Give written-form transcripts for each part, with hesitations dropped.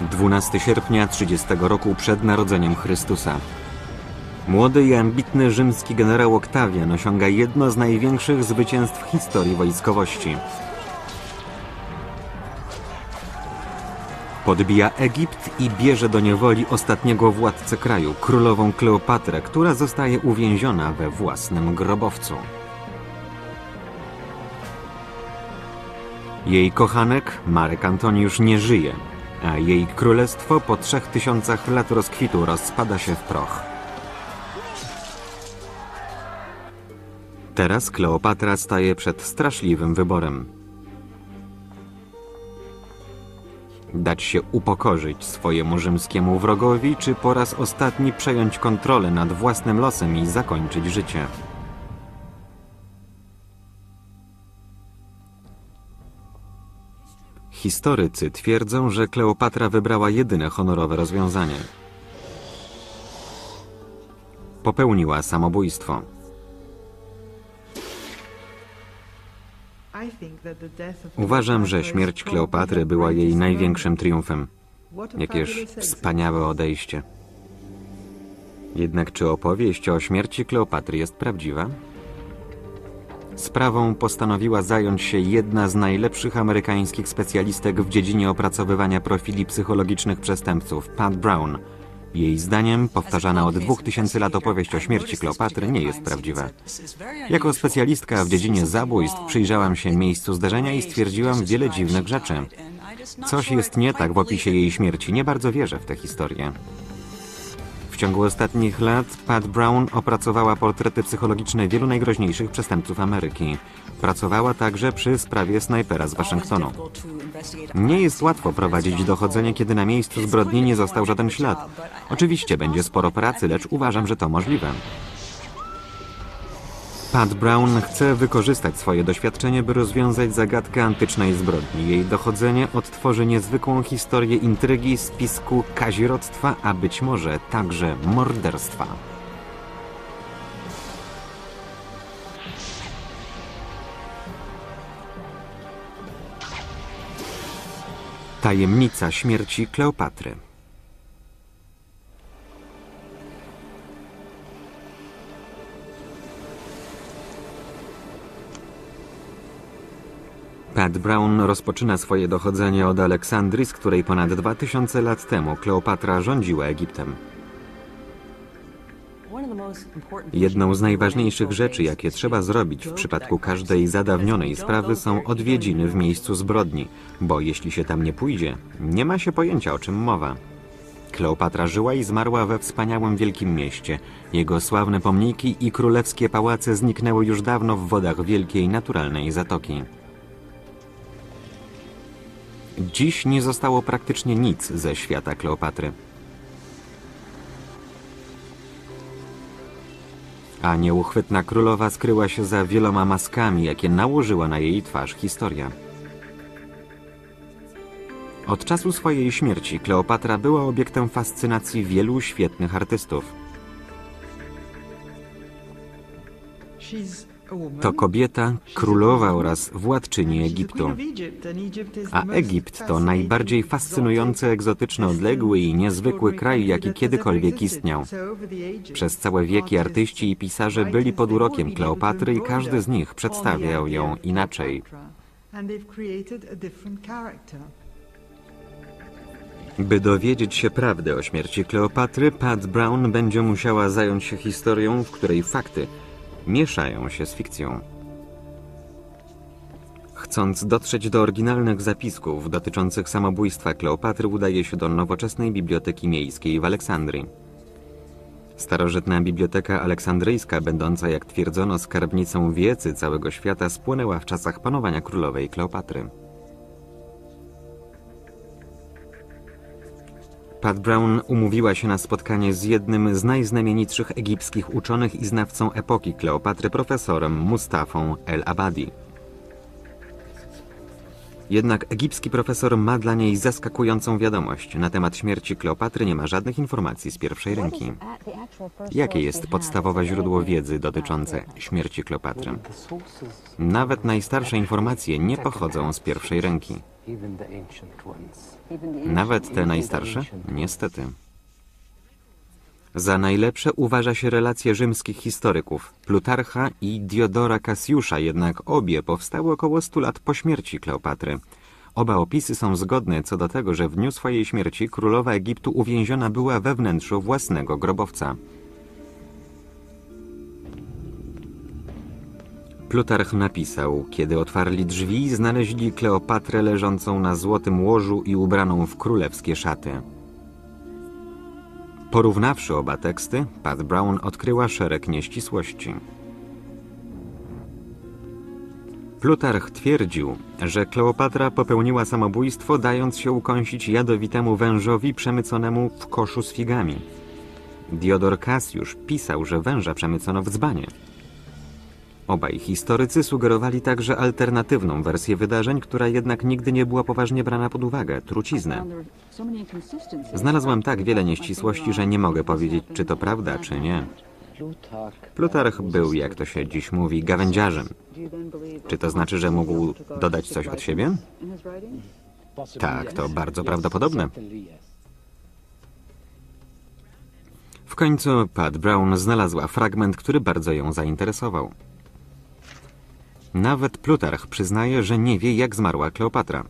12 sierpnia 30 roku przed narodzeniem Chrystusa. Młody i ambitny rzymski generał Oktawian osiąga jedno z największych zwycięstw w historii wojskowości. Podbija Egipt i bierze do niewoli ostatniego władcę kraju, królową Kleopatrę, która zostaje uwięziona we własnym grobowcu. Jej kochanek, Marek Antoni, już nie żyje, a jej królestwo po 3000 lat rozkwitu rozpada się w proch. Teraz Kleopatra staje przed straszliwym wyborem. Dać się upokorzyć swojemu rzymskiemu wrogowi, czy po raz ostatni przejąć kontrolę nad własnym losem i zakończyć życie? Historycy twierdzą, że Kleopatra wybrała jedyne honorowe rozwiązanie. Popełniła samobójstwo. Uważam, że śmierć Kleopatry była jej największym triumfem. Jakież wspaniałe odejście. Jednak czy opowieść o śmierci Kleopatry jest prawdziwa? Sprawą postanowiła zająć się jedna z najlepszych amerykańskich specjalistek w dziedzinie opracowywania profili psychologicznych przestępców, Pat Brown. Jej zdaniem powtarzana od 2000 lat opowieść o śmierci Kleopatry nie jest prawdziwa. Jako specjalistka w dziedzinie zabójstw przyjrzałam się miejscu zdarzenia i stwierdziłam wiele dziwnych rzeczy. Coś jest nie tak w opisie jej śmierci. Nie bardzo wierzę w tę historię. W ciągu ostatnich lat Pat Brown opracowała portrety psychologiczne wielu najgroźniejszych przestępców Ameryki. Pracowała także przy sprawie snajpera z Waszyngtonu. Nie jest łatwo prowadzić dochodzenie, kiedy na miejscu zbrodni nie został żaden ślad. Oczywiście będzie sporo pracy, lecz uważam, że to możliwe. Pat Brown chce wykorzystać swoje doświadczenie, by rozwiązać zagadkę antycznej zbrodni. Jej dochodzenie odtworzy niezwykłą historię intrygi, spisku, kazirodztwa, a być może także morderstwa. Tajemnica śmierci Kleopatry. Pat Brown rozpoczyna swoje dochodzenie od Aleksandrii, z której ponad 2000 lat temu Kleopatra rządziła Egiptem. Jedną z najważniejszych rzeczy, jakie trzeba zrobić w przypadku każdej zadawnionej sprawy, są odwiedziny w miejscu zbrodni, bo jeśli się tam nie pójdzie, nie ma się pojęcia, o czym mowa. Kleopatra żyła i zmarła we wspaniałym wielkim mieście. Jego sławne pomniki i królewskie pałace zniknęły już dawno w wodach wielkiej naturalnej zatoki. Dziś nie zostało praktycznie nic ze świata Kleopatry. A nieuchwytna królowa skryła się za wieloma maskami, jakie nałożyła na jej twarz historia. Od czasu swojej śmierci Kleopatra była obiektem fascynacji wielu świetnych artystów. To kobieta, królowa oraz władczyni Egiptu. A Egipt to najbardziej fascynujący, egzotyczny, odległy i niezwykły kraj, jaki kiedykolwiek istniał. Przez całe wieki artyści i pisarze byli pod urokiem Kleopatry i każdy z nich przedstawiał ją inaczej. By dowiedzieć się prawdy o śmierci Kleopatry, Pat Brown będzie musiała zająć się historią, w której fakty mieszają się z fikcją. Chcąc dotrzeć do oryginalnych zapisków dotyczących samobójstwa Kleopatry, udaje się do nowoczesnej biblioteki miejskiej w Aleksandrii. Starożytna biblioteka aleksandryjska, będąca, jak twierdzono, skarbnicą wiedzy całego świata, spłonęła w czasach panowania królowej Kleopatry. Pat Brown umówiła się na spotkanie z jednym z najznamienitszych egipskich uczonych i znawcą epoki Kleopatry, profesorem Mustafą el-Abadi. Jednak egipski profesor ma dla niej zaskakującą wiadomość. Na temat śmierci Kleopatry nie ma żadnych informacji z pierwszej ręki. Jakie jest podstawowe źródło wiedzy dotyczące śmierci Kleopatry? Nawet najstarsze informacje nie pochodzą z pierwszej ręki. Nawet te najstarsze? Niestety. Za najlepsze uważa się relacje rzymskich historyków, Plutarcha i Diodora Cassiusza, jednak obie powstały około 100 lat po śmierci Kleopatry. Oba opisy są zgodne co do tego, że w dniu swojej śmierci królowa Egiptu uwięziona była we wnętrzu własnego grobowca. Plutarch napisał: kiedy otwarli drzwi, znaleźli Kleopatrę leżącą na złotym łożu i ubraną w królewskie szaty. Porównawszy oba teksty, Pat Brown odkryła szereg nieścisłości. Plutarch twierdził, że Kleopatra popełniła samobójstwo, dając się ukąsić jadowitemu wężowi przemyconemu w koszu z figami. Diodor Cassiusz pisał, że węża przemycono w dzbanie. Obaj historycy sugerowali także alternatywną wersję wydarzeń, która jednak nigdy nie była poważnie brana pod uwagę – truciznę. Znalazłem tak wiele nieścisłości, że nie mogę powiedzieć, czy to prawda, czy nie. Plutarch był, jak to się dziś mówi, gawędziarzem. Czy to znaczy, że mógł dodać coś od siebie? Tak, to bardzo prawdopodobne. W końcu Pat Brown znalazła fragment, który bardzo ją zainteresował. Nawet Plutarch przyznaje, że nie wie, jak zmarła Kleopatra.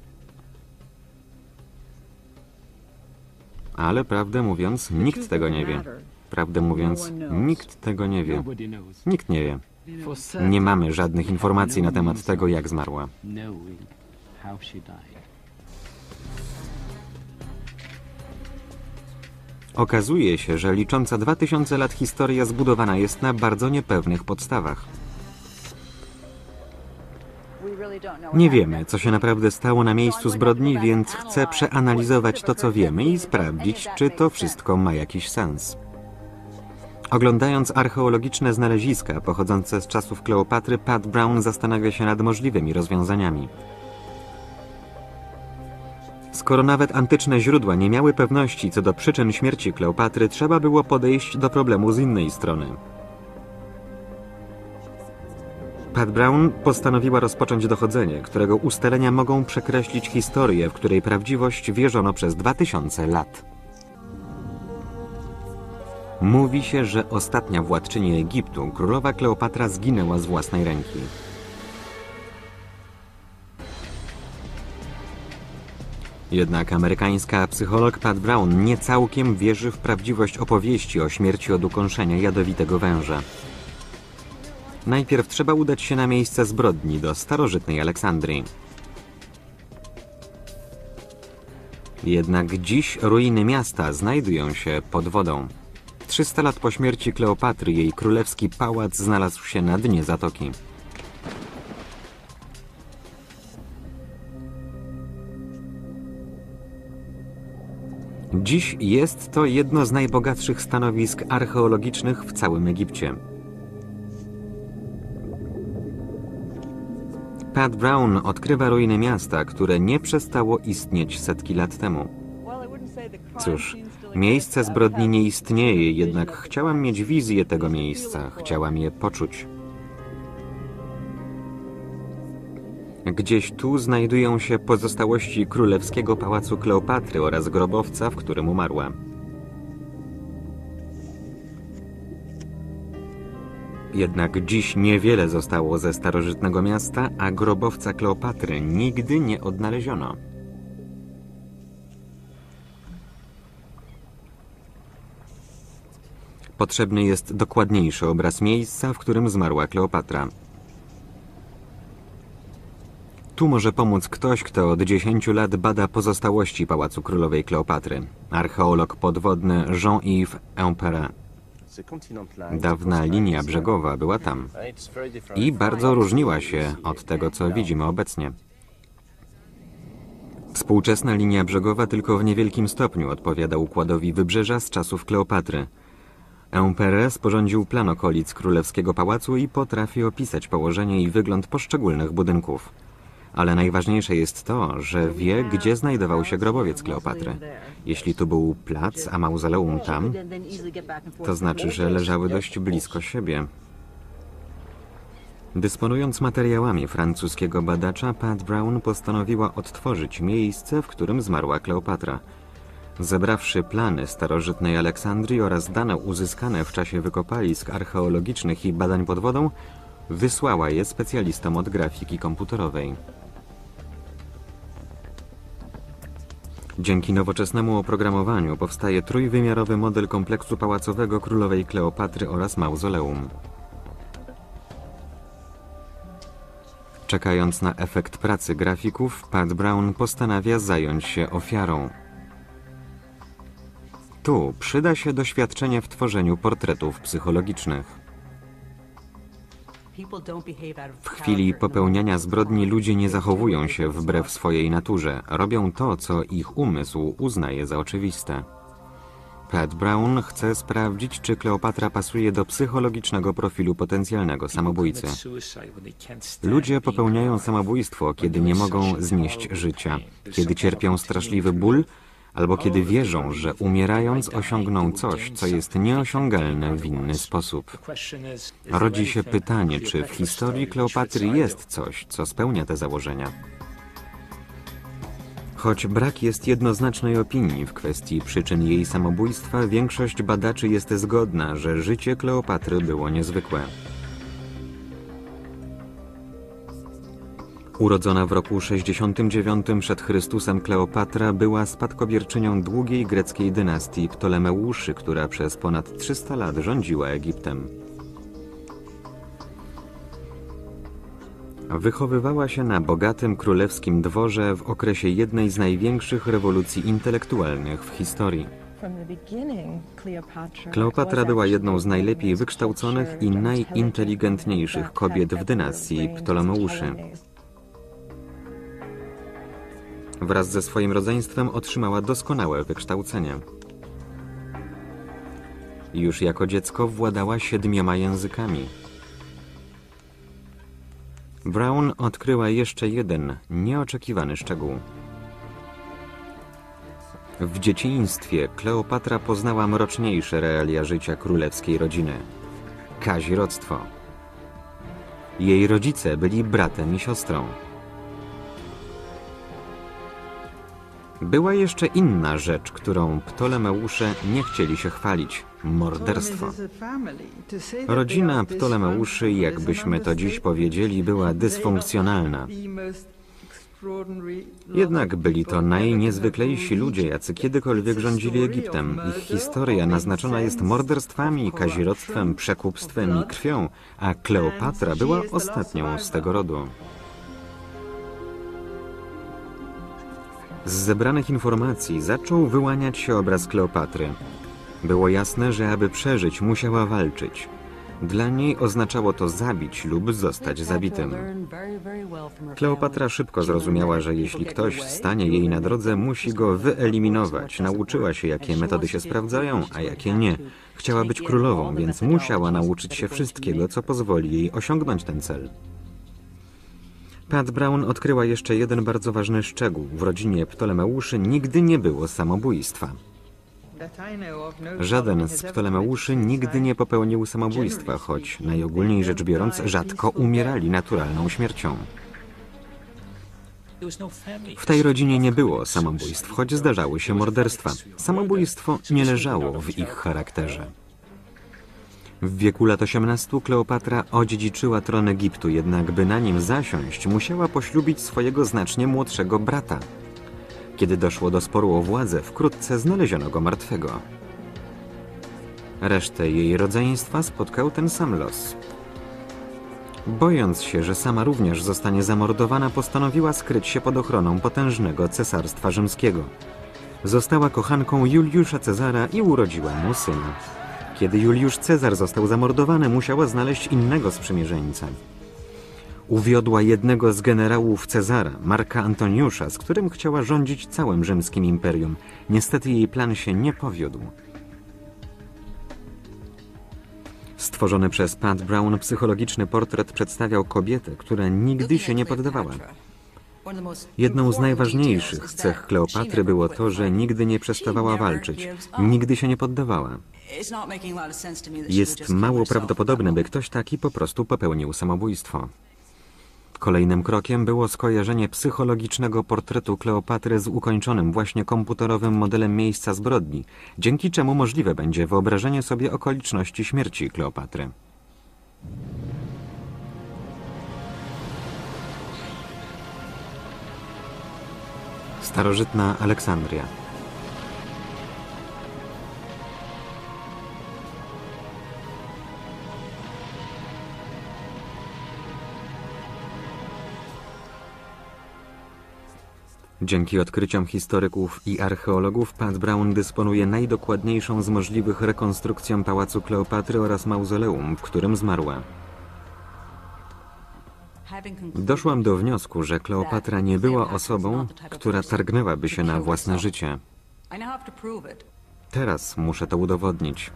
Ale prawdę mówiąc, nikt tego nie wie. Prawdę mówiąc, nikt tego nie wie. Nikt nie wie. Nie mamy żadnych informacji na temat tego, jak zmarła. Okazuje się, że licząca 2000 lat historia zbudowana jest na bardzo niepewnych podstawach. Nie wiemy, co się naprawdę stało na miejscu zbrodni, więc chcę przeanalizować to, co wiemy i sprawdzić, czy to wszystko ma jakiś sens. Oglądając archeologiczne znaleziska pochodzące z czasów Kleopatry, Pat Brown zastanawia się nad możliwymi rozwiązaniami. Skoro nawet antyczne źródła nie miały pewności co do przyczyn śmierci Kleopatry, trzeba było podejść do problemu z innej strony. Pat Brown postanowiła rozpocząć dochodzenie, którego ustalenia mogą przekreślić historię, w której prawdziwość wierzono przez 2000 lat. Mówi się, że ostatnia władczyni Egiptu, królowa Kleopatra, zginęła z własnej ręki. Jednak amerykańska psycholog Pat Brown nie całkiem wierzy w prawdziwość opowieści o śmierci od ukąszenia jadowitego węża. Najpierw trzeba udać się na miejsce zbrodni, do starożytnej Aleksandrii. Jednak dziś ruiny miasta znajdują się pod wodą. 300 lat po śmierci Kleopatry jej królewski pałac znalazł się na dnie zatoki. Dziś jest to jedno z najbogatszych stanowisk archeologicznych w całym Egipcie. Pat Brown odkrywa ruiny miasta, które nie przestało istnieć setki lat temu. Cóż, miejsce zbrodni nie istnieje, jednak chciałam mieć wizję tego miejsca, chciałam je poczuć. Gdzieś tu znajdują się pozostałości królewskiego pałacu Kleopatry oraz grobowca, w którym umarła. Jednak dziś niewiele zostało ze starożytnego miasta, a grobowca Kleopatry nigdy nie odnaleziono. Potrzebny jest dokładniejszy obraz miejsca, w którym zmarła Kleopatra. Tu może pomóc ktoś, kto od 10 lat bada pozostałości pałacu królowej Kleopatry. Archeolog podwodny Jean-Yves Imperat. Dawna linia brzegowa była tam i bardzo różniła się od tego, co widzimy obecnie. Współczesna linia brzegowa tylko w niewielkim stopniu odpowiada układowi wybrzeża z czasów Kleopatry. Imperat sporządził plan okolic królewskiego pałacu i potrafi opisać położenie i wygląd poszczególnych budynków. Ale najważniejsze jest to, że wie, gdzie znajdował się grobowiec Kleopatry. Jeśli tu był plac, a mauzoleum tam, to znaczy, że leżały dość blisko siebie. Dysponując materiałami francuskiego badacza, Pat Brown postanowiła odtworzyć miejsce, w którym zmarła Kleopatra. Zebrawszy plany starożytnej Aleksandrii oraz dane uzyskane w czasie wykopalisk archeologicznych i badań pod wodą, wysłała je specjalistom od grafiki komputerowej. Dzięki nowoczesnemu oprogramowaniu powstaje trójwymiarowy model kompleksu pałacowego królowej Kleopatry oraz mauzoleum. Czekając na efekt pracy grafików, Pat Brown postanawia zająć się ofiarą. Tu przyda się doświadczenie w tworzeniu portretów psychologicznych. W chwili popełniania zbrodni ludzie nie zachowują się wbrew swojej naturze. Robią to, co ich umysł uznaje za oczywiste. Pat Brown chce sprawdzić, czy Kleopatra pasuje do psychologicznego profilu potencjalnego samobójcy. Ludzie popełniają samobójstwo, kiedy nie mogą znieść życia, kiedy cierpią straszliwy ból, albo kiedy wierzą, że umierając osiągną coś, co jest nieosiągalne w inny sposób. Rodzi się pytanie, czy w historii Kleopatry jest coś, co spełnia te założenia. Choć brak jest jednoznacznej opinii w kwestii przyczyn jej samobójstwa, większość badaczy jest zgodna, że życie Kleopatry było niezwykłe. Urodzona w roku 69 przed Chrystusem Kleopatra była spadkobierczynią długiej greckiej dynastii Ptolemeuszy, która przez ponad 300 lat rządziła Egiptem. Wychowywała się na bogatym królewskim dworze w okresie jednej z największych rewolucji intelektualnych w historii. Kleopatra była jedną z najlepiej wykształconych i najinteligentniejszych kobiet w dynastii Ptolemeuszy. Wraz ze swoim rodzeństwem otrzymała doskonałe wykształcenie. Już jako dziecko władała 7 językami. Brown odkryła jeszcze jeden nieoczekiwany szczegół. W dzieciństwie Kleopatra poznała mroczniejsze realia życia królewskiej rodziny – kazirodztwo. Jej rodzice byli bratem i siostrą. Była jeszcze inna rzecz, którą Ptolemeusze nie chcieli się chwalić – morderstwo. Rodzina Ptolemeuszy, jakbyśmy to dziś powiedzieli, była dysfunkcjonalna. Jednak byli to najniezwyklejsi ludzie, jacy kiedykolwiek rządzili Egiptem. Ich historia naznaczona jest morderstwami, kazirodztwem, przekupstwem i krwią, a Kleopatra była ostatnią z tego rodu. Z zebranych informacji zaczął wyłaniać się obraz Kleopatry. Było jasne, że aby przeżyć, musiała walczyć. Dla niej oznaczało to zabić lub zostać zabitym. Kleopatra szybko zrozumiała, że jeśli ktoś stanie jej na drodze, musi go wyeliminować. Nauczyła się, jakie metody się sprawdzają, a jakie nie. Chciała być królową, więc musiała nauczyć się wszystkiego, co pozwoli jej osiągnąć ten cel. Pat Brown odkryła jeszcze jeden bardzo ważny szczegół. W rodzinie Ptolemeuszy nigdy nie było samobójstwa. Żaden z Ptolemeuszy nigdy nie popełnił samobójstwa, choć najogólniej rzecz biorąc rzadko umierali naturalną śmiercią. W tej rodzinie nie było samobójstw, choć zdarzały się morderstwa. Samobójstwo nie leżało w ich charakterze. W wieku lat 18 Kleopatra odziedziczyła tron Egiptu, jednak by na nim zasiąść, musiała poślubić swojego znacznie młodszego brata. Kiedy doszło do sporu o władzę, wkrótce znaleziono go martwego. Resztę jej rodzeństwa spotkał ten sam los. Bojąc się, że sama również zostanie zamordowana, postanowiła skryć się pod ochroną potężnego cesarstwa rzymskiego. Została kochanką Juliusza Cezara i urodziła mu syna. Kiedy Juliusz Cezar został zamordowany, musiała znaleźć innego sprzymierzeńca. Uwiodła jednego z generałów Cezara, Marka Antoniusza, z którym chciała rządzić całym rzymskim imperium. Niestety jej plan się nie powiódł. Stworzony przez Pat Brown psychologiczny portret przedstawiał kobietę, która nigdy się nie poddawała. Jedną z najważniejszych cech Kleopatry było to, że nigdy nie przestawała walczyć, nigdy się nie poddawała. Jest mało prawdopodobne, by ktoś taki po prostu popełnił samobójstwo. Kolejnym krokiem było skojarzenie psychologicznego portretu Kleopatry z ukończonym właśnie komputerowym modelem miejsca zbrodni, dzięki czemu możliwe będzie wyobrażenie sobie okoliczności śmierci Kleopatry. Starożytna Aleksandria. Dzięki odkryciom historyków i archeologów Pat Brown dysponuje najdokładniejszą z możliwych rekonstrukcją pałacu Kleopatry oraz mauzoleum, w którym zmarła. Doszłam do wniosku, że Kleopatra nie była osobą, która targnęłaby się na własne życie. Teraz muszę to udowodnić.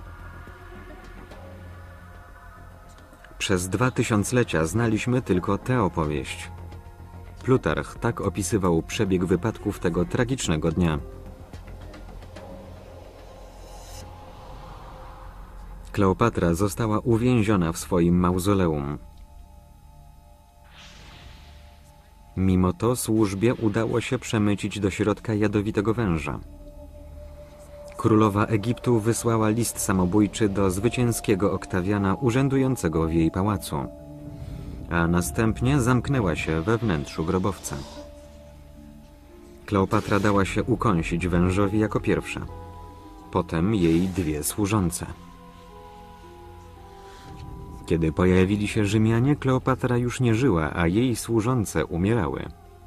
Przez 2000-lecia znaliśmy tylko tę opowieść. Plutarch tak opisywał przebieg wypadków tego tragicznego dnia. Kleopatra została uwięziona w swoim mauzoleum. Mimo to służbie udało się przemycić do środka jadowitego węża. Królowa Egiptu wysłała list samobójczy do zwycięskiego Oktawiana urzędującego w jej pałacu, a następnie zamknęła się we wnętrzu grobowca. Kleopatra dała się ukąsić wężowi jako pierwsza, potem jej dwie służące. Kiedy pojawili się Rzymianie, Kleopatra już nie żyła, a jej służące umierały.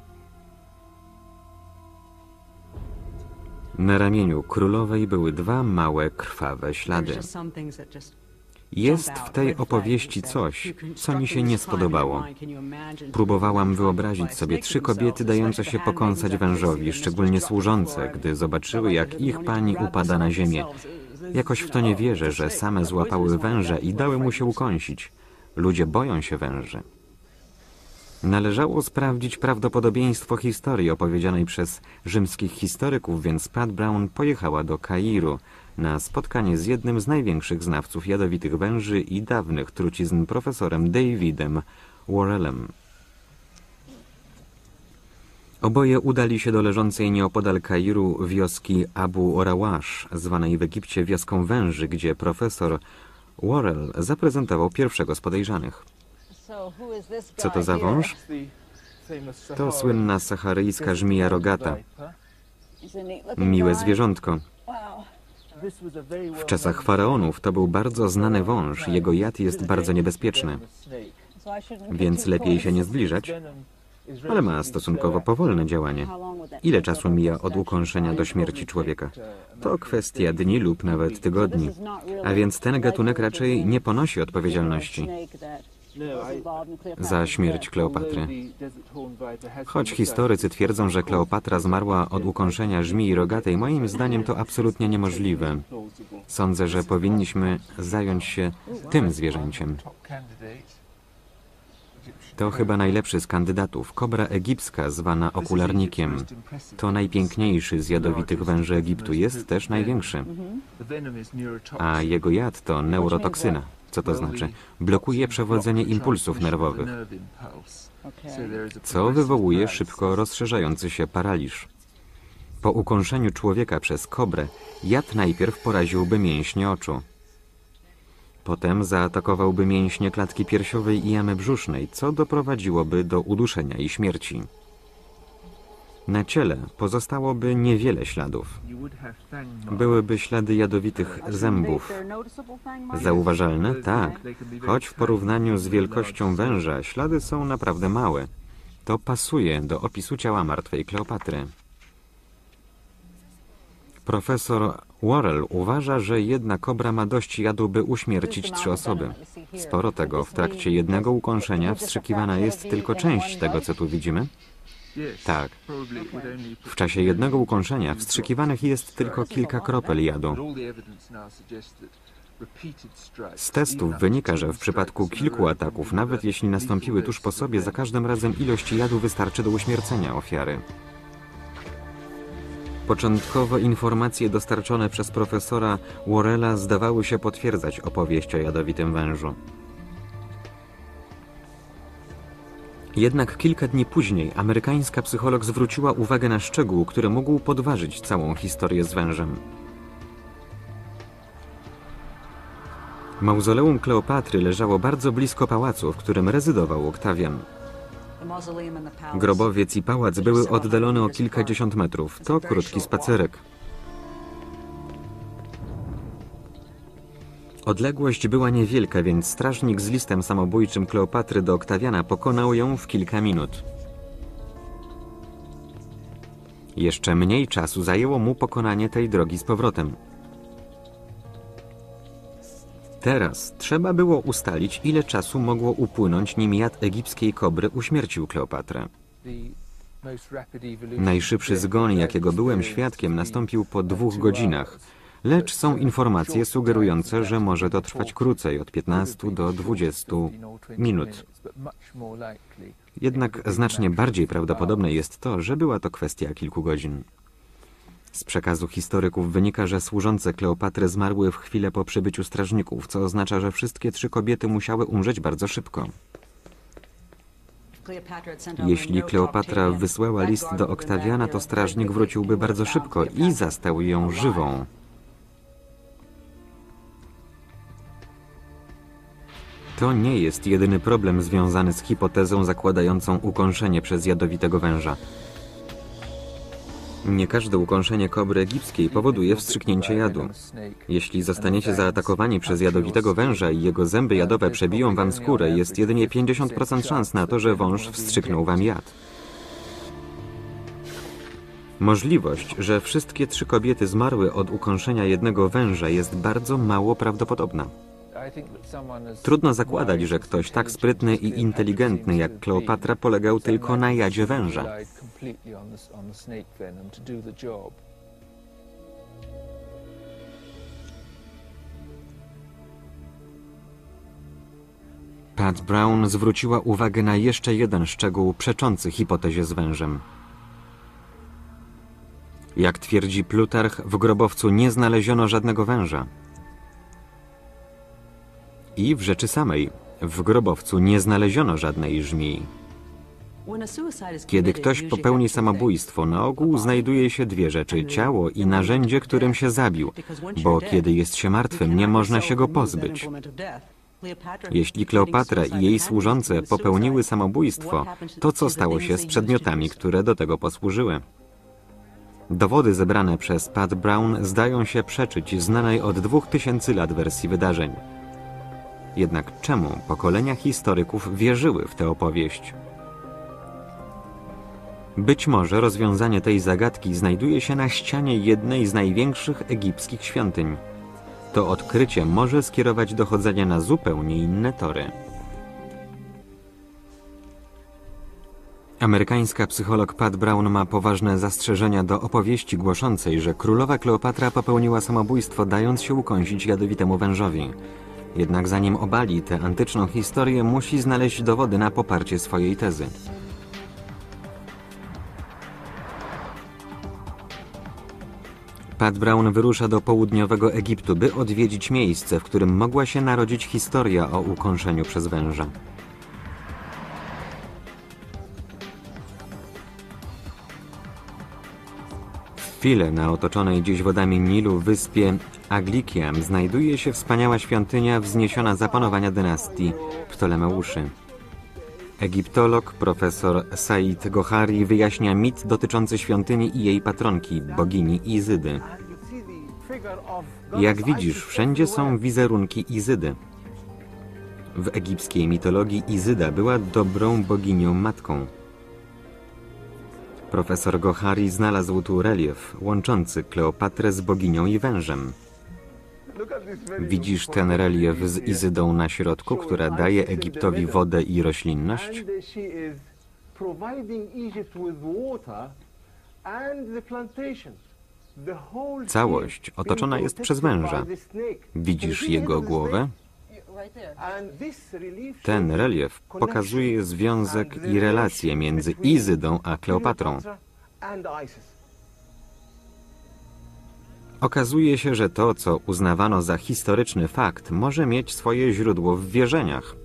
Na ramieniu królowej były dwa małe, krwawe ślady. Jest w tej opowieści coś, co mi się nie spodobało. Próbowałam wyobrazić sobie trzy kobiety dające się pokąsać wężowi, szczególnie służące, gdy zobaczyły, jak ich pani upada na ziemię. Jakoś w to nie wierzę, że same złapały węża i dały mu się ukąsić. Ludzie boją się węży. Należało sprawdzić prawdopodobieństwo historii opowiedzianej przez rzymskich historyków, więc Pat Brown pojechała do Kairu na spotkanie z jednym z największych znawców jadowitych węży i dawnych trucizn profesorem Davidem Worrellem. Oboje udali się do leżącej nieopodal Kairu wioski Abu Orawash, zwanej w Egipcie wioską węży, gdzie profesor Worrell zaprezentował pierwszego z podejrzanych. Co to za wąż? To słynna saharyjska żmija rogata. Miłe zwierzątko. W czasach faraonów to był bardzo znany wąż. Jego jad jest bardzo niebezpieczny, więc lepiej się nie zbliżać, ale ma stosunkowo powolne działanie. Ile czasu mija od ukąszenia do śmierci człowieka? To kwestia dni lub nawet tygodni, a więc ten gatunek raczej nie ponosi odpowiedzialności za śmierć Kleopatry. Choć historycy twierdzą, że Kleopatra zmarła od ukąszenia żmii rogatej, moim zdaniem to absolutnie niemożliwe. Sądzę, że powinniśmy zająć się tym zwierzęciem. To chyba najlepszy z kandydatów. Kobra egipska, zwana okularnikiem. To najpiękniejszy z jadowitych węży Egiptu. Jest też największy. A jego jad to neurotoksyna. Co to znaczy? Blokuje przewodzenie impulsów nerwowych, co wywołuje szybko rozszerzający się paraliż. Po ukąszeniu człowieka przez kobrę, jad najpierw poraziłby mięśnie oczu. Potem zaatakowałby mięśnie klatki piersiowej i jamy brzusznej, co doprowadziłoby do uduszenia i śmierci. Na ciele pozostałoby niewiele śladów. Byłyby ślady jadowitych zębów. Zauważalne? Tak. Choć w porównaniu z wielkością węża ślady są naprawdę małe. To pasuje do opisu ciała martwej Kleopatry. Profesor Worrell uważa, że jedna kobra ma dość jadu, by uśmiercić 3 osoby. Sporo tego. W trakcie jednego ukąszenia wstrzykiwana jest tylko część tego, co tu widzimy. Tak. W czasie jednego ukąszenia wstrzykiwanych jest tylko kilka kropel jadu. Z testów wynika, że w przypadku kilku ataków, nawet jeśli nastąpiły tuż po sobie, za każdym razem ilość jadu wystarczy do uśmiercenia ofiary. Początkowo informacje dostarczone przez profesora Worrella zdawały się potwierdzać opowieść o jadowitym wężu. Jednak kilka dni później amerykańska psycholog zwróciła uwagę na szczegół, który mógł podważyć całą historię z wężem. Mauzoleum Kleopatry leżało bardzo blisko pałacu, w którym rezydował Oktawian. Grobowiec i pałac były oddalone o kilkadziesiąt metrów. To krótki spacerek. Odległość była niewielka, więc strażnik z listem samobójczym Kleopatry do Oktawiana pokonał ją w kilka minut. Jeszcze mniej czasu zajęło mu pokonanie tej drogi z powrotem. Teraz trzeba było ustalić, ile czasu mogło upłynąć, nim jad egipskiej kobry uśmiercił Kleopatrę. Najszybszy zgon, jakiego byłem świadkiem, nastąpił po 2 godzinach, lecz są informacje sugerujące, że może to trwać krócej, od 15 do 20 minut. Jednak znacznie bardziej prawdopodobne jest to, że była to kwestia kilku godzin. Z przekazu historyków wynika, że służące Kleopatry zmarły w chwilę po przybyciu strażników, co oznacza, że wszystkie 3 kobiety musiały umrzeć bardzo szybko. Jeśli Kleopatra wysłała list do Oktawiana, to strażnik wróciłby bardzo szybko i zastał ją żywą. To nie jest jedyny problem związany z hipotezą zakładającą ukąszenie przez jadowitego węża. Nie każde ukąszenie kobry egipskiej powoduje wstrzyknięcie jadu. Jeśli zostaniecie zaatakowani przez jadowitego węża i jego zęby jadowe przebiją wam skórę, jest jedynie 50% szans na to, że wąż wstrzyknął wam jad. Możliwość, że wszystkie 3 kobiety zmarły od ukąszenia jednego węża, jest bardzo mało prawdopodobna. Trudno zakładać, że ktoś tak sprytny i inteligentny jak Kleopatra polegał tylko na jadzie węża. Pat Brown zwróciła uwagę na jeszcze jeden szczegół przeczący hipotezie z wężem. Jak twierdzi Plutarch, w grobowcu nie znaleziono żadnego węża. I w rzeczy samej, w grobowcu nie znaleziono żadnej żmii. Kiedy ktoś popełni samobójstwo, na ogół znajduje się 2 rzeczy: ciało i narzędzie, którym się zabił, bo kiedy jest się martwym, nie można się go pozbyć. Jeśli Kleopatra i jej służące popełniły samobójstwo, to co stało się z przedmiotami, które do tego posłużyły? Dowody zebrane przez Pat Brown zdają się przeczyć znanej od 2000 lat wersji wydarzeń. Jednak czemu pokolenia historyków wierzyły w tę opowieść? Być może rozwiązanie tej zagadki znajduje się na ścianie jednej z największych egipskich świątyń. To odkrycie może skierować dochodzenie na zupełnie inne tory. Amerykańska psycholog Pat Brown ma poważne zastrzeżenia do opowieści głoszącej, że królowa Kleopatra popełniła samobójstwo, dając się ukąsić jadowitemu wężowi. Jednak zanim obali tę antyczną historię, musi znaleźć dowody na poparcie swojej tezy. Pat Brown wyrusza do południowego Egiptu, by odwiedzić miejsce, w którym mogła się narodzić historia o ukąszeniu przez węża. W File, na otoczonej dziś wodami Nilu wyspie Aglikiam, znajduje się wspaniała świątynia wzniesiona za panowania dynastii Ptolemeuszy. Egiptolog profesor Said Gohari wyjaśnia mit dotyczący świątyni i jej patronki, bogini Izydy. Jak widzisz, wszędzie są wizerunki Izydy. W egipskiej mitologii Izyda była dobrą boginią matką. Profesor Gohari znalazł tu relief łączący Kleopatrę z boginią i wężem. Widzisz ten relief z Izydą na środku, która daje Egiptowi wodę i roślinność? Całość otoczona jest przez węża. Widzisz jego głowę? Ten relief pokazuje związek i relacje między Izydą a Kleopatrą. Okazuje się, że to, co uznawano za historyczny fakt, może mieć swoje źródło w wierzeniach.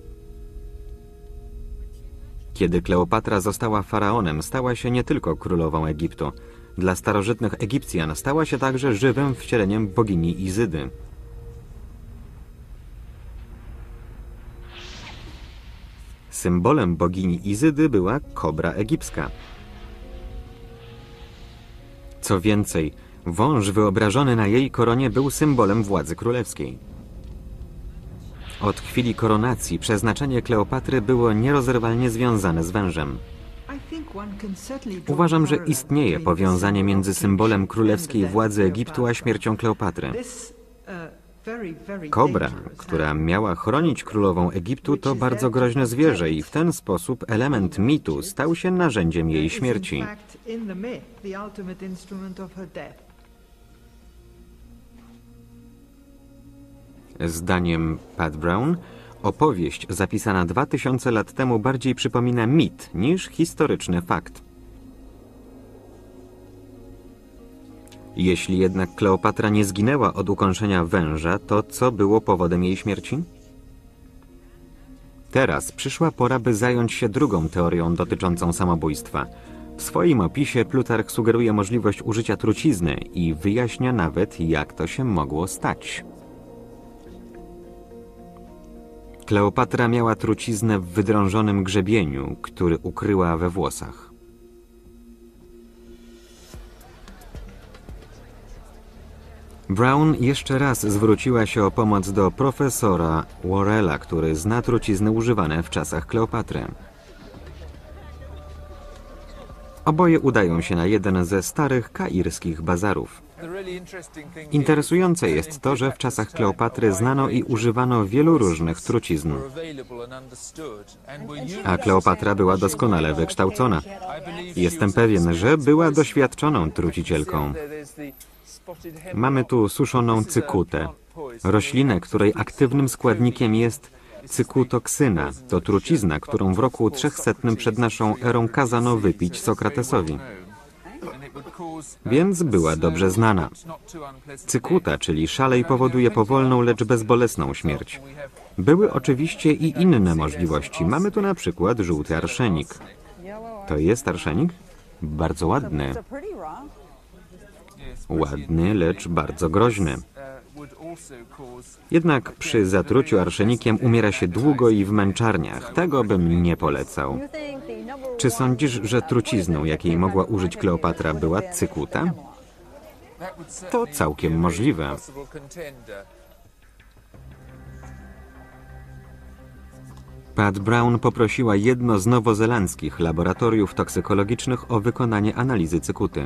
Kiedy Kleopatra została faraonem, stała się nie tylko królową Egiptu. Dla starożytnych Egipcjan stała się także żywym wcieleniem bogini Izydy. Symbolem bogini Izydy była kobra egipska. Co więcej, wąż wyobrażony na jej koronie był symbolem władzy królewskiej. Od chwili koronacji przeznaczenie Kleopatry było nierozerwalnie związane z wężem. Uważam, że istnieje powiązanie między symbolem królewskiej władzy Egiptu a śmiercią Kleopatry. Kobra, która miała chronić królową Egiptu, to bardzo groźne zwierzę i w ten sposób element mitu stał się narzędziem jej śmierci. Zdaniem Pat Brown, opowieść zapisana 2000 lat temu bardziej przypomina mit niż historyczny fakt. Jeśli jednak Kleopatra nie zginęła od ukąszenia węża, to co było powodem jej śmierci? Teraz przyszła pora, by zająć się drugą teorią dotyczącą samobójstwa. W swoim opisie Plutarch sugeruje możliwość użycia trucizny i wyjaśnia nawet, jak to się mogło stać. Kleopatra miała truciznę w wydrążonym grzebieniu, który ukryła we włosach. Brown jeszcze raz zwróciła się o pomoc do profesora Worrella, który zna trucizny używane w czasach Kleopatry. Oboje udają się na jeden ze starych kairskich bazarów. Interesujące jest to, że w czasach Kleopatry znano i używano wielu różnych trucizn. A Kleopatra była doskonale wykształcona. Jestem pewien, że była doświadczoną trucicielką. Mamy tu suszoną cykutę, roślinę, której aktywnym składnikiem jest cykutoksyna. To trucizna, którą w roku 300 przed naszą erą kazano wypić Sokratesowi. Więc była dobrze znana. Cykuta, czyli szalej, powoduje powolną, lecz bezbolesną śmierć. Były oczywiście i inne możliwości. Mamy tu na przykład żółty arszenik. To jest arszenik? Bardzo ładny. Ładny, lecz bardzo groźny. Jednak przy zatruciu arszenikiem umiera się długo i w męczarniach. Tego bym nie polecał. Czy sądzisz, że trucizną, jakiej mogła użyć Kleopatra, była cykuta? To całkiem możliwe. Pat Brown poprosiła jedno z nowozelandzkich laboratoriów toksykologicznych o wykonanie analizy cykuty.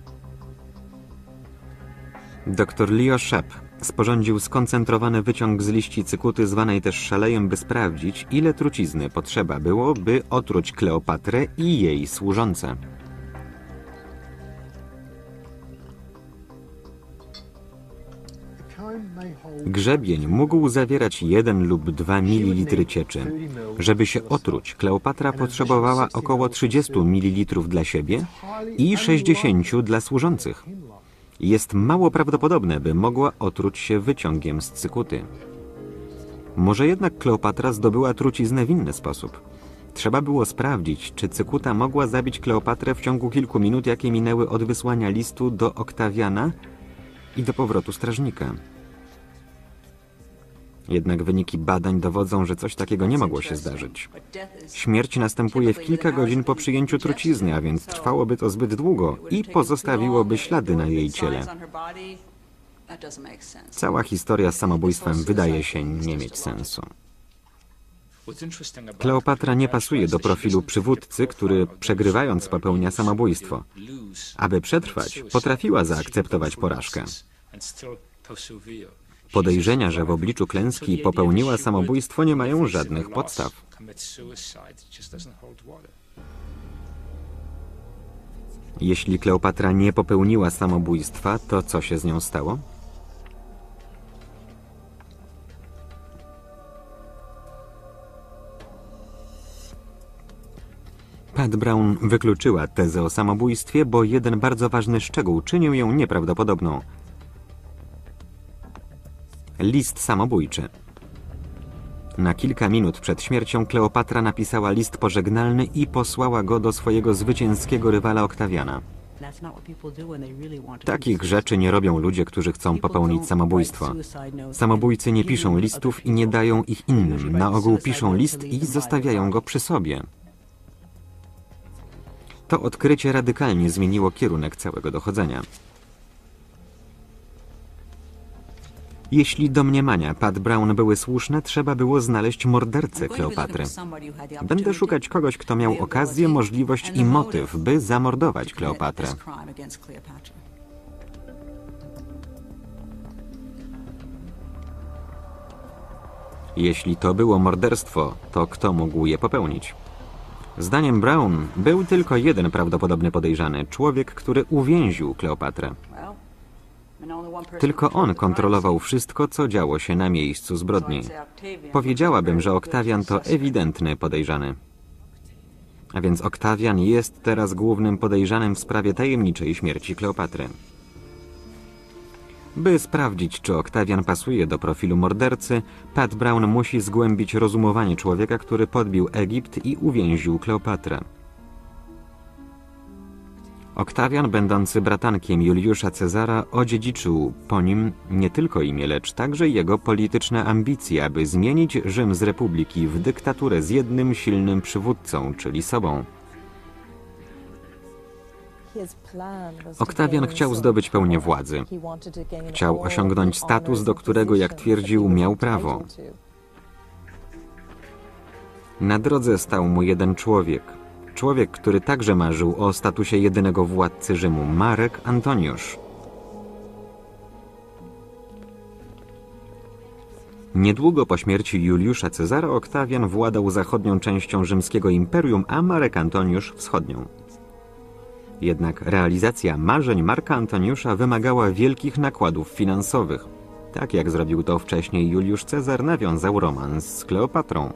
Dr Leo Shep sporządził skoncentrowany wyciąg z liści cykuty, zwanej też szalejem, by sprawdzić, ile trucizny potrzeba było, by otruć Kleopatrę i jej służące. Grzebień mógł zawierać 1 lub 2 ml cieczy. Żeby się otruć, Kleopatra potrzebowała około 30 ml dla siebie i 60 dla służących. Jest mało prawdopodobne, by mogła otruć się wyciągiem z cykuty. Może jednak Kleopatra zdobyła truciznę w inny sposób. Trzeba było sprawdzić, czy cykuta mogła zabić Kleopatrę w ciągu kilku minut, jakie minęły od wysłania listu do Oktawiana i do powrotu strażnika. Jednak wyniki badań dowodzą, że coś takiego nie mogło się zdarzyć. Śmierć następuje w kilka godzin po przyjęciu trucizny, a więc trwałoby to zbyt długo i pozostawiłoby ślady na jej ciele. Cała historia z samobójstwem wydaje się nie mieć sensu. Kleopatra nie pasuje do profilu przywódcy, który przegrywając popełnia samobójstwo. Aby przetrwać, potrafiła zaakceptować porażkę. Podejrzenia, że w obliczu klęski popełniła samobójstwo, nie mają żadnych podstaw. Jeśli Kleopatra nie popełniła samobójstwa, to co się z nią stało? Pat Brown wykluczyła tezę o samobójstwie, bo jeden bardzo ważny szczegół czynił ją nieprawdopodobną. List samobójczy. Na kilka minut przed śmiercią Kleopatra napisała list pożegnalny i posłała go do swojego zwycięskiego rywala Oktawiana. Takich rzeczy nie robią ludzie, którzy chcą popełnić samobójstwo. Samobójcy nie piszą listów i nie dają ich innym. Na ogół piszą list i zostawiają go przy sobie. To odkrycie radykalnie zmieniło kierunek całego dochodzenia. Jeśli domniemania Pat Brown były słuszne, trzeba było znaleźć mordercę Kleopatry. Będę szukać kogoś, kto miał okazję, możliwość i motyw, by zamordować Kleopatrę. Jeśli to było morderstwo, to kto mógł je popełnić? Zdaniem Brown był tylko jeden prawdopodobny podejrzany, człowiek, który uwięził Kleopatrę. Tylko on kontrolował wszystko, co działo się na miejscu zbrodni. Powiedziałabym, że Oktawian to ewidentny podejrzany. A więc Oktawian jest teraz głównym podejrzanym w sprawie tajemniczej śmierci Kleopatry. By sprawdzić, czy Oktawian pasuje do profilu mordercy, Pat Brown musi zgłębić rozumowanie człowieka, który podbił Egipt i uwięził Kleopatrę. Oktawian, będący bratankiem Juliusza Cezara, odziedziczył po nim nie tylko imię, lecz także jego polityczne ambicje, aby zmienić Rzym z republiki w dyktaturę z jednym silnym przywódcą, czyli sobą. Oktawian chciał zdobyć pełnię władzy. Chciał osiągnąć status, do którego, jak twierdził, miał prawo. Na drodze stał mu jeden człowiek. Człowiek, który także marzył o statusie jedynego władcy Rzymu, Marek Antoniusz. Niedługo po śmierci Juliusza Cezara Oktawian władał zachodnią częścią rzymskiego imperium, a Marek Antoniusz wschodnią. Jednak realizacja marzeń Marka Antoniusza wymagała wielkich nakładów finansowych. Tak jak zrobił to wcześniej Juliusz Cezar, nawiązał romans z Kleopatrą.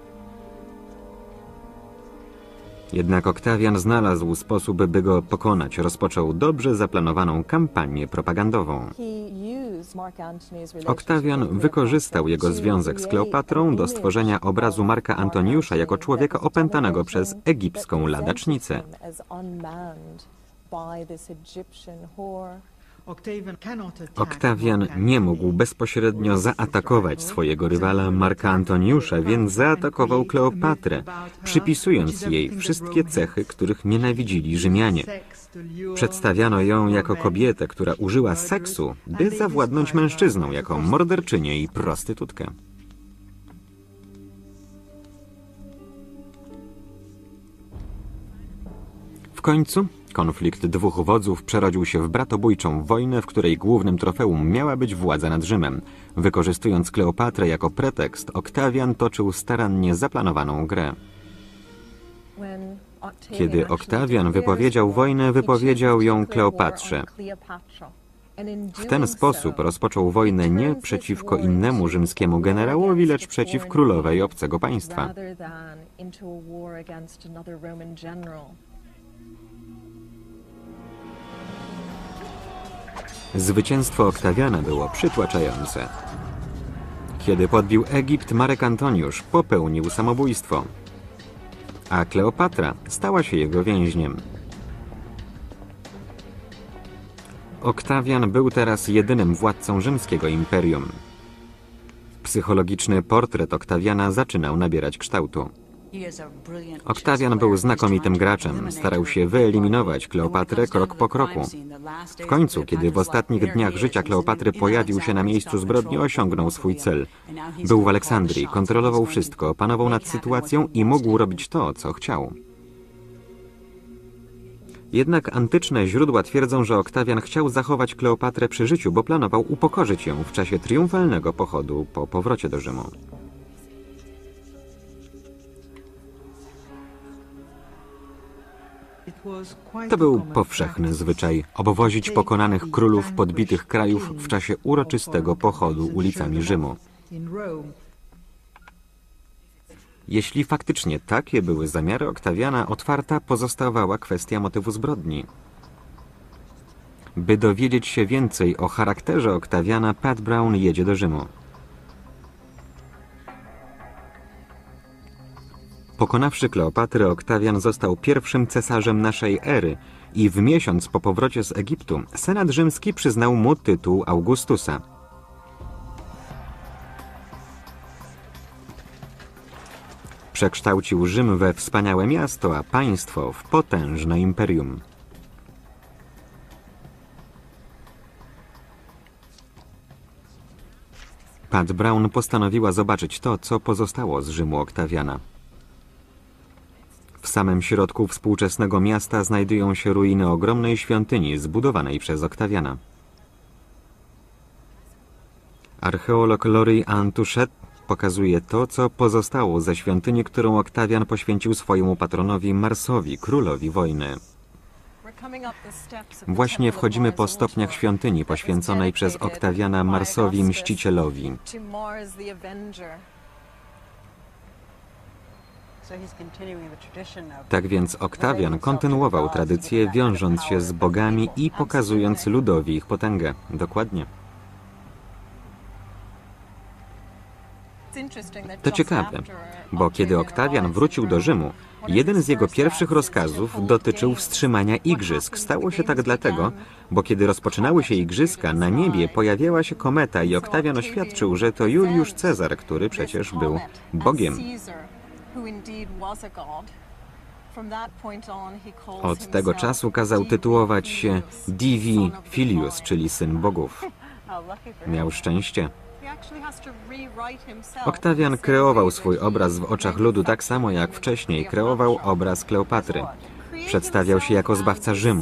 Jednak Oktawian znalazł sposób, by go pokonać. Rozpoczął dobrze zaplanowaną kampanię propagandową. Oktawian wykorzystał jego związek z Kleopatrą do stworzenia obrazu Marka Antoniusza jako człowieka opętanego przez egipską ladacznicę. Oktawian nie mógł bezpośrednio zaatakować swojego rywala Marka Antoniusza, więc zaatakował Kleopatrę, przypisując jej wszystkie cechy, których nienawidzili Rzymianie. Przedstawiano ją jako kobietę, która użyła seksu, by zawładnąć mężczyzną, jako morderczynię i prostytutkę. W końcu konflikt dwóch wodzów przerodził się w bratobójczą wojnę, w której głównym trofeum miała być władza nad Rzymem. Wykorzystując Kleopatrę jako pretekst, Oktawian toczył starannie zaplanowaną grę. Kiedy Oktawian wypowiedział wojnę, wypowiedział ją Kleopatrze. W ten sposób rozpoczął wojnę nie przeciwko innemu rzymskiemu generałowi, lecz przeciw królowej obcego państwa. Zwycięstwo Oktawiana było przytłaczające. Kiedy podbił Egipt, Marek Antoniusz popełnił samobójstwo, a Kleopatra stała się jego więźniem. Oktawian był teraz jedynym władcą rzymskiego imperium. Psychologiczny portret Oktawiana zaczynał nabierać kształtu. Oktawian był znakomitym graczem, starał się wyeliminować Kleopatrę krok po kroku. W końcu, kiedy w ostatnich dniach życia Kleopatry pojawił się na miejscu zbrodni, osiągnął swój cel. Był w Aleksandrii, kontrolował wszystko, panował nad sytuacją i mógł robić to, co chciał. Jednak antyczne źródła twierdzą, że Oktawian chciał zachować Kleopatrę przy życiu, bo planował upokorzyć ją w czasie triumfalnego pochodu po powrocie do Rzymu. To był powszechny zwyczaj obwozić pokonanych królów podbitych krajów w czasie uroczystego pochodu ulicami Rzymu. Jeśli faktycznie takie były zamiary Oktawiana, otwarta pozostawała kwestia motywu zbrodni. By dowiedzieć się więcej o charakterze Oktawiana, Pat Brown jedzie do Rzymu. Pokonawszy Kleopatrę, Oktawian został pierwszym cesarzem naszej ery i w miesiąc po powrocie z Egiptu Senat Rzymski przyznał mu tytuł Augustusa. Przekształcił Rzym we wspaniałe miasto, a państwo w potężne imperium. Pat Brown postanowiła zobaczyć to, co pozostało z Rzymu Oktawiana. W samym środku współczesnego miasta znajdują się ruiny ogromnej świątyni zbudowanej przez Oktawiana. Archeolog Laurie Ann Touchet pokazuje to, co pozostało ze świątyni, którą Oktawian poświęcił swojemu patronowi Marsowi, królowi wojny. Właśnie wchodzimy po stopniach świątyni poświęconej przez Oktawiana Marsowi, mścicielowi. Tak więc Oktawian kontynuował tradycję, wiążąc się z bogami i pokazując ludowi ich potęgę. Dokładnie. To ciekawe, bo kiedy Oktawian wrócił do Rzymu, jeden z jego pierwszych rozkazów dotyczył wstrzymania igrzysk. Stało się tak dlatego, bo kiedy rozpoczynały się igrzyska, na niebie pojawiała się kometa i Oktawian oświadczył, że to Juliusz Cezar, który przecież był Bogiem. Od tego czasu kazał tytułować się Divi Filius, czyli Syn Bogów. Miał szczęście. Oktawian kreował swój obraz w oczach ludu tak samo jak wcześniej kreował obraz Kleopatry. Przedstawiał się jako zbawca Rzymu.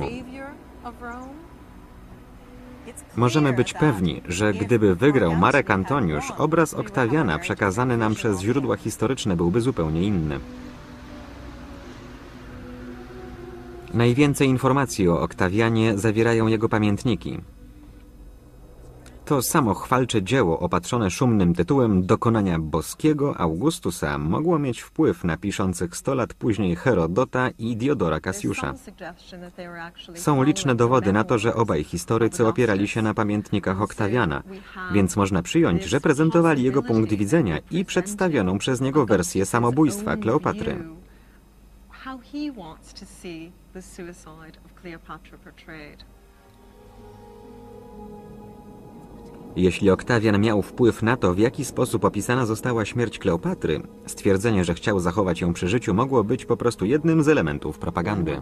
Możemy być pewni, że gdyby wygrał Marek Antoniusz, obraz Oktawiana przekazany nam przez źródła historyczne byłby zupełnie inny. Najwięcej informacji o Oktawianie zawierają jego pamiętniki. To samochwalcze dzieło opatrzone szumnym tytułem Dokonania boskiego Augustusa mogło mieć wpływ na piszących 100 lat później Herodota i Diodora Cassiusza. Są liczne dowody na to, że obaj historycy opierali się na pamiętnikach Oktawiana, więc można przyjąć, że prezentowali jego punkt widzenia i przedstawioną przez niego wersję samobójstwa Kleopatry. Jeśli Oktawian miał wpływ na to, w jaki sposób opisana została śmierć Kleopatry, stwierdzenie, że chciał zachować ją przy życiu, mogło być po prostu jednym z elementów propagandy.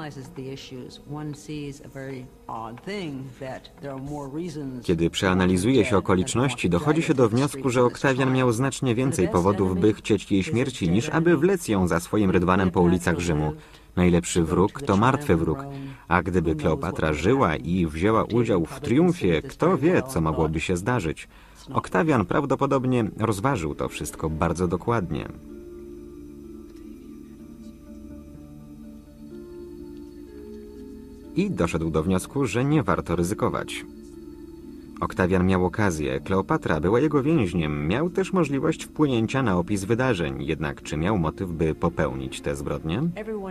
Kiedy przeanalizuje się okoliczności, dochodzi się do wniosku, że Oktawian miał znacznie więcej powodów, by chcieć jej śmierci, niż aby wlec ją za swoim rydwanem po ulicach Rzymu. Najlepszy wróg to martwy wróg, a gdyby Kleopatra żyła i wzięła udział w triumfie, kto wie, co mogłoby się zdarzyć. Oktawian prawdopodobnie rozważył to wszystko bardzo dokładnie. I doszedł do wniosku, że nie warto ryzykować. Oktawian miał okazję, Kleopatra była jego więźniem, miał też możliwość wpłynięcia na opis wydarzeń, jednak czy miał motyw, by popełnić tę zbrodnię?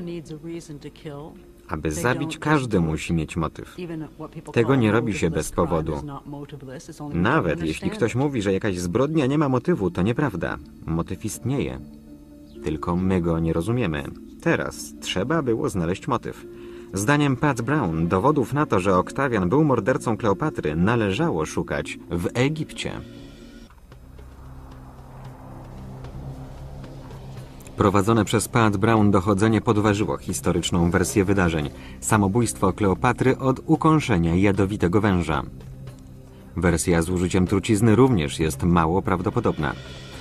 Aby zabić, każdy musi mieć motyw. Tego nie robi się bez powodu. Nawet jeśli ktoś mówi, że jakaś zbrodnia nie ma motywu, to nieprawda. Motyw istnieje. Tylko my go nie rozumiemy. Teraz trzeba było znaleźć motyw. Zdaniem Pat Brown dowodów na to, że Oktawian był mordercą Kleopatry, należało szukać w Egipcie. Prowadzone przez Pat Brown dochodzenie podważyło historyczną wersję wydarzeń. Samobójstwo Kleopatry od ukąszenia jadowitego węża. Wersja z użyciem trucizny również jest mało prawdopodobna.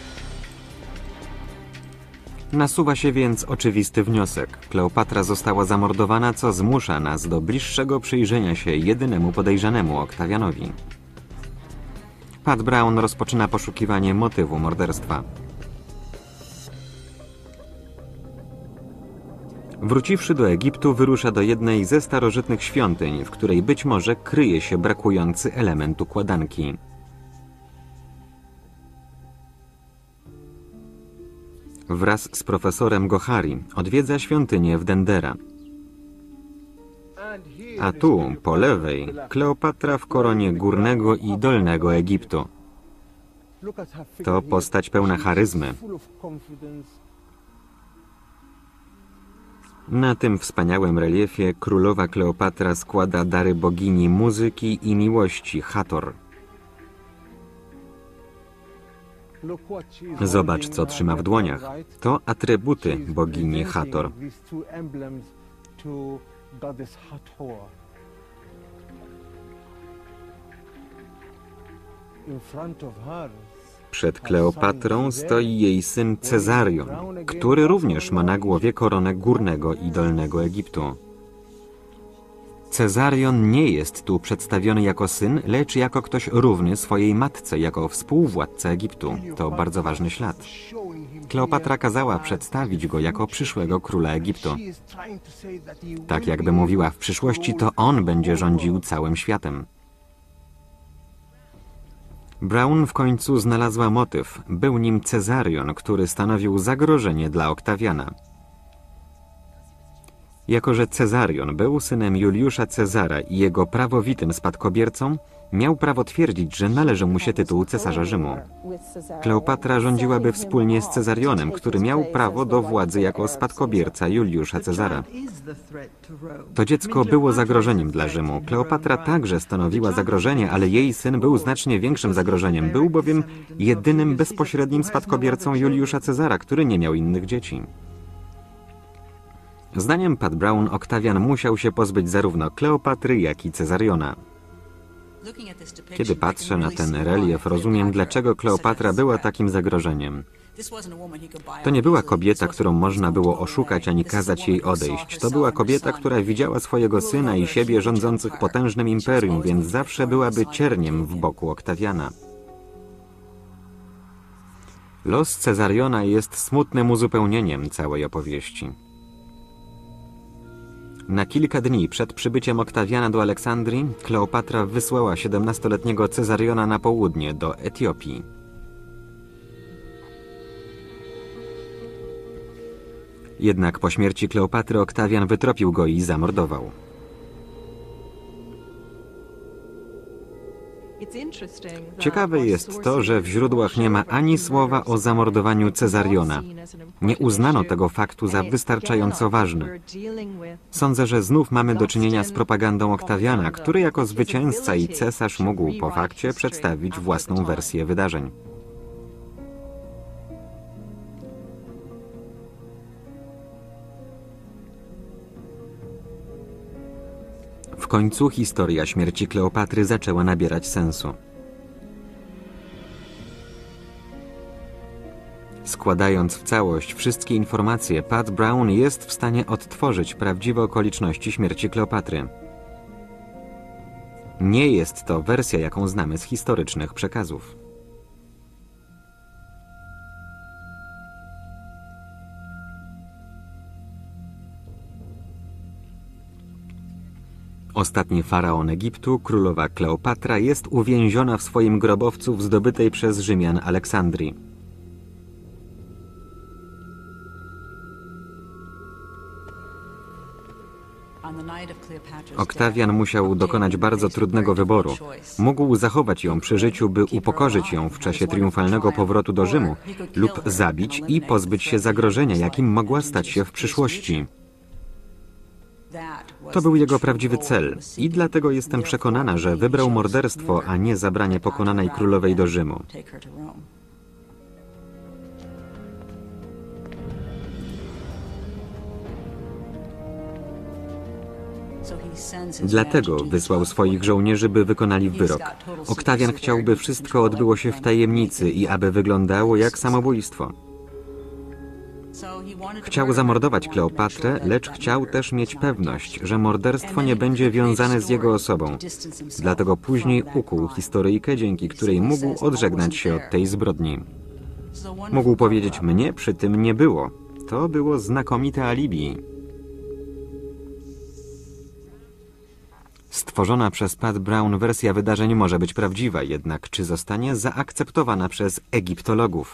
Nasuwa się więc oczywisty wniosek. Kleopatra została zamordowana, co zmusza nas do bliższego przyjrzenia się jedynemu podejrzanemu, Oktawianowi. Pat Brown rozpoczyna poszukiwanie motywu morderstwa. Wróciwszy do Egiptu, wyrusza do jednej ze starożytnych świątyń, w której być może kryje się brakujący element układanki. Wraz z profesorem Gohari odwiedza świątynię w Dendera. A tu, po lewej, Kleopatra w koronie Górnego i Dolnego Egiptu. To postać pełna charyzmy. Na tym wspaniałym reliefie królowa Kleopatra składa dary bogini muzyki i miłości Hathor. Zobacz, co trzyma w dłoniach. To atrybuty bogini Hathor. Przed Kleopatrą stoi jej syn Cezarion, który również ma na głowie koronę Górnego i Dolnego Egiptu. Cezarion nie jest tu przedstawiony jako syn, lecz jako ktoś równy swojej matce, jako współwładca Egiptu. To bardzo ważny ślad. Kleopatra kazała przedstawić go jako przyszłego króla Egiptu. Tak jakby mówiła, w przyszłości to on będzie rządził całym światem. Brown w końcu znalazła motyw. Był nim Cezarion, który stanowił zagrożenie dla Oktawiana. Jako że Cezarion był synem Juliusza Cezara i jego prawowitym spadkobiercą, miał prawo twierdzić, że należy mu się tytuł cesarza Rzymu. Kleopatra rządziłaby wspólnie z Cezarionem, który miał prawo do władzy jako spadkobierca Juliusza Cezara. To dziecko było zagrożeniem dla Rzymu. Kleopatra także stanowiła zagrożenie, ale jej syn był znacznie większym zagrożeniem. Był bowiem jedynym bezpośrednim spadkobiercą Juliusza Cezara, który nie miał innych dzieci. Zdaniem Pat Brown, Oktawian musiał się pozbyć zarówno Kleopatry, jak i Cezariona. Kiedy patrzę na ten relief, rozumiem, dlaczego Kleopatra była takim zagrożeniem. To nie była kobieta, którą można było oszukać ani kazać jej odejść. To była kobieta, która widziała swojego syna i siebie rządzących potężnym imperium, więc zawsze byłaby cierniem w boku Oktawiana. Los Cezariona jest smutnym uzupełnieniem całej opowieści. Na kilka dni przed przybyciem Oktawiana do Aleksandrii, Kleopatra wysłała 17-letniego Cezariona na południe, do Etiopii. Jednak po śmierci Kleopatry Oktawian wytropił go i zamordował. Ciekawe jest to, że w źródłach nie ma ani słowa o zamordowaniu Cezariona. Nie uznano tego faktu za wystarczająco ważny. Sądzę, że znów mamy do czynienia z propagandą Oktawiana, który jako zwycięzca i cesarz mógł po fakcie przedstawić własną wersję wydarzeń. W końcu historia śmierci Kleopatry zaczęła nabierać sensu. Składając w całość wszystkie informacje, Pat Brown jest w stanie odtworzyć prawdziwe okoliczności śmierci Kleopatry. Nie jest to wersja, jaką znamy z historycznych przekazów. Ostatni faraon Egiptu, królowa Kleopatra, jest uwięziona w swoim grobowcu w zdobytej przez Rzymian Aleksandrii. Oktawian musiał dokonać bardzo trudnego wyboru. Mógł zachować ją przy życiu, by upokorzyć ją w czasie triumfalnego powrotu do Rzymu, lub zabić i pozbyć się zagrożenia, jakim mogła stać się w przyszłości. To był jego prawdziwy cel i dlatego jestem przekonana, że wybrał morderstwo, a nie zabranie pokonanej królowej do Rzymu. Dlatego wysłał swoich żołnierzy, by wykonali wyrok. Oktawian chciał, by wszystko odbyło się w tajemnicy i aby wyglądało jak samobójstwo. Chciał zamordować Kleopatrę, lecz chciał też mieć pewność, że morderstwo nie będzie wiązane z jego osobą. Dlatego później ukuł historyjkę, dzięki której mógł odżegnać się od tej zbrodni. Mógł powiedzieć, mnie przy tym nie było. To było znakomite alibi. Stworzona przez Pat Brown wersja wydarzeń może być prawdziwa, jednak czy zostanie zaakceptowana przez egiptologów?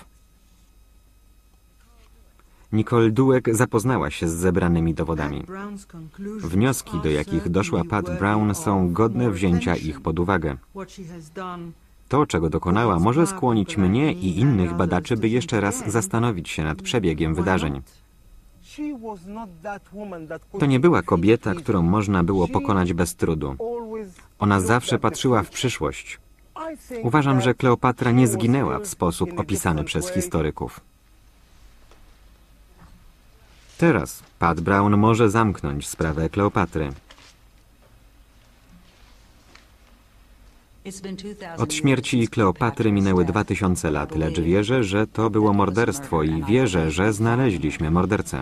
Nicole Dweck zapoznała się z zebranymi dowodami. Wnioski, do jakich doszła Pat Brown, są godne wzięcia ich pod uwagę. To, czego dokonała, może skłonić mnie i innych badaczy, by jeszcze raz zastanowić się nad przebiegiem wydarzeń. To nie była kobieta, którą można było pokonać bez trudu. Ona zawsze patrzyła w przyszłość. Uważam, że Kleopatra nie zginęła w sposób opisany przez historyków. Teraz Pat Brown może zamknąć sprawę Kleopatry. Od śmierci Kleopatry minęły 2000 lat, lecz wierzę, że to było morderstwo i wierzę, że znaleźliśmy mordercę.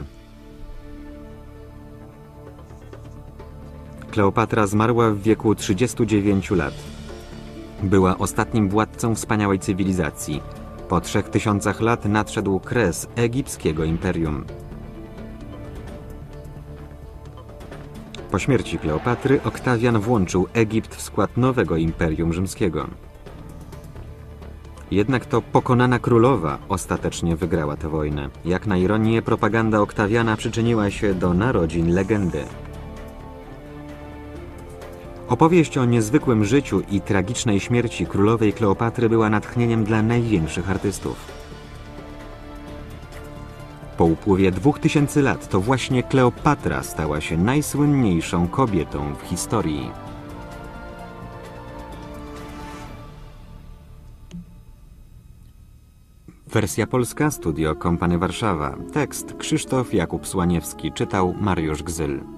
Kleopatra zmarła w wieku 39 lat. Była ostatnim władcą wspaniałej cywilizacji. Po 3000 lat nadszedł kres egipskiego imperium. Po śmierci Kleopatry Oktawian włączył Egipt w skład nowego imperium rzymskiego. Jednak to pokonana królowa ostatecznie wygrała tę wojnę. Jak na ironię, propaganda Oktawiana przyczyniła się do narodzin legendy. Opowieść o niezwykłym życiu i tragicznej śmierci królowej Kleopatry była natchnieniem dla największych artystów. Po upływie 2000 lat to właśnie Kleopatra stała się najsłynniejszą kobietą w historii. Wersja polska, Studio Kompany Warszawa. Tekst Krzysztof Jakub Słaniewski, czytał Mariusz Gzyl.